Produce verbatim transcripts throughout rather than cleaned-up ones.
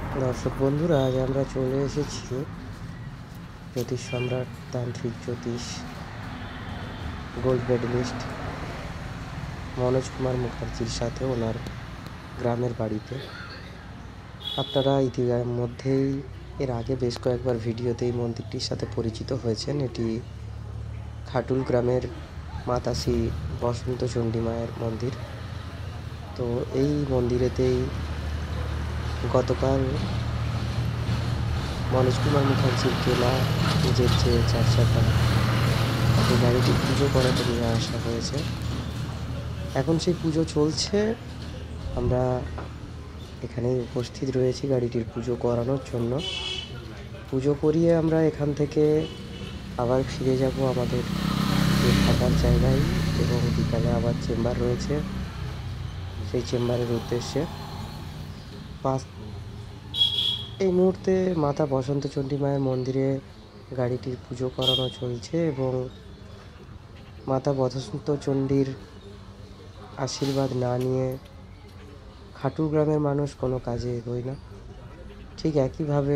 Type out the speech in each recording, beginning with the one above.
দর্শক বন্ধুরা, আজ আমরা চলে এসেছি জ্যোতিষ সম্রাট তান্ত্রিক জ্যোতিষ গোল্ড মেডেলিস্ট মনোজ কুমার মুখার্জির সাথে ওনার গ্রামের বাড়িতে। আপনারা ইতিমধ্যেই এর আগে বেশ কয়েকবার ভিডিওতে এই মন্দিরটির সাথে পরিচিত হয়েছেন। এটি খাটুল গ্রামের মাতাশ্রী বসন্ত চণ্ডী মায়ের মন্দির। তো এই মন্দিরেতেই গতকাল মনোজ কুমার মুখার্জির কেনা নিজের যে চার চাকা সেই গাড়িটি পুজো করাতে নিয়ে আসা হয়েছে। এখন সেই পুজো চলছে, আমরা এখানে উপস্থিত রয়েছি গাড়িটির পুজো করানোর জন্য। পুজো করিয়ে আমরা এখান থেকে আবার ফিরে যাব আমাদের যে থাকার জায়গায়, এবং বিকালে আবার চেম্বার রয়েছে, সেই চেম্বারের উদ্দেশ্যে। পাঁচ এই মুহূর্তে মাতা বসন্ত চণ্ডী মায়ের মন্দিরে গাড়িটির পুজো করানো চলছে, এবং মাতা বসন্ত চণ্ডীর আশীর্বাদ না নিয়ে খাটুল গ্রামের মানুষ কোনো কাজে এগোয় না। ঠিক একইভাবে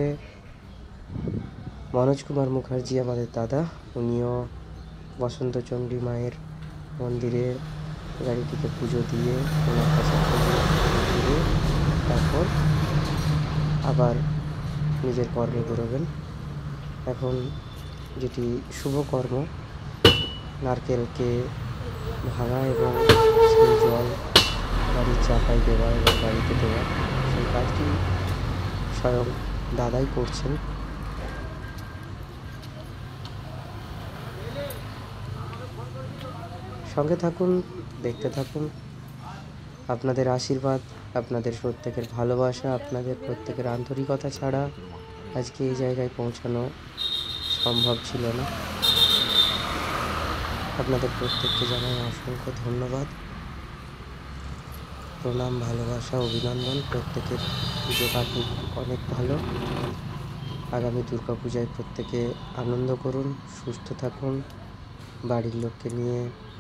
মনোজ কুমার মুখার্জি আমাদের দাদা, উনিও বসন্ত চণ্ডী মায়ের মন্দিরে গাড়িটিকে পুজো দিয়ে ওনার কাছে দিয়ে তারপর আবার নিজের কর্মে বেরোবেন। এখন যেটি শুভ কর্ম, নারকেলকে ভাঙা এবং সেই জল গাড়ির চাকায় দেওয়া এবং গাড়িতে দেওয়া, সেই কাজটি স্বয়ং দাদাই করছেন। সঙ্গে থাকুন, দেখতে থাকুন। আপনাদের আশীর্বাদ, আপনাদের প্রত্যেকের ভালোবাসা, আপনাদের প্রত্যেকের আন্তরিকতা ছাড়া আজকে এই জায়গায় পৌঁছানো সম্ভব ছিল না। আপনাদের প্রত্যেককে জানাই অসংখ্য ধন্যবাদ, প্রণাম, ভালোবাসা, অভিনন্দন। প্রত্যেকের পুজো কাটুক অনেক ভালো। আগামী দুর্গা পূজায় প্রত্যেকে আনন্দ করুন, সুস্থ থাকুন, বাড়ির লোককে নিয়ে,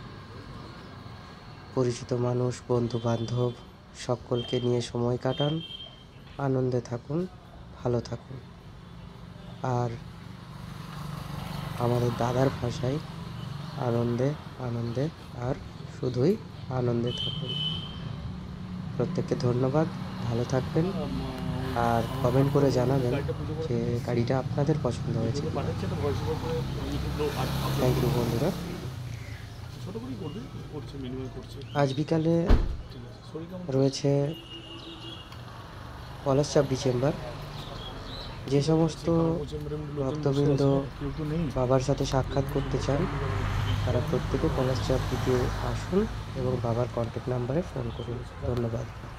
পরিচিত মানুষ, বন্ধু বান্ধব সকলকে নিয়ে সময় কাটান, আনন্দে থাকুন, ভালো থাকুন। আর আমাদের দাদার ভাষায় আনন্দে আনন্দে আর শুধুই আনন্দে থাকুন। প্রত্যেককে ধন্যবাদ, ভালো থাকবেন, আর কমেন্ট করে জানাবেন যে গাড়িটা আপনাদের পছন্দ হয়েছে। থ্যাংক ইউ বন্ধুরা। আজ বিকালে রয়েছে পলাশচাবড়ি চেম্বার। যে সমস্ত ভক্তবৃন্দ বাবার সাথে সাক্ষাৎ করতে চান তারা প্রত্যেকে পলাশচাবড়িতে আসুন এবং বাবার কন্ট্যাক্ট নাম্বারে ফোন করুন। ধন্যবাদ।